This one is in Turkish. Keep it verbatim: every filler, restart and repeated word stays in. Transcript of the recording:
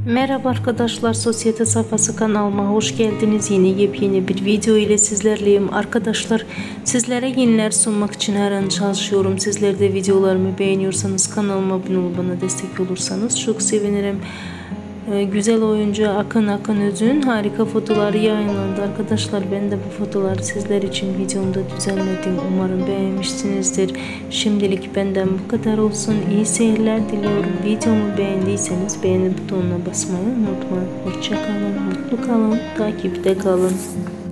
Merhaba arkadaşlar, Sosyete Safhası kanalıma hoş geldiniz. Yine yepyeni bir video ile sizlerleyim. Arkadaşlar, sizlere yeniler sunmak için her an çalışıyorum. Sizler de videolarımı beğeniyorsanız kanalıma abone olup bana destek olursanız çok sevinirim. Ee, güzel oyuncu Akın Akın Öz'ün harika fotoğrafları yayınlandı. Arkadaşlar, ben de bu fotoğrafları sizler için videomda düzenledim. Umarım beğenmişsinizdir. Şimdilik benden bu kadar olsun. İyi seyirler diliyorum. Videomu beğendiyseniz beğeni butonuna basmayı unutmayın. Hoşça kalın, mutlu kalın, takipte kalın.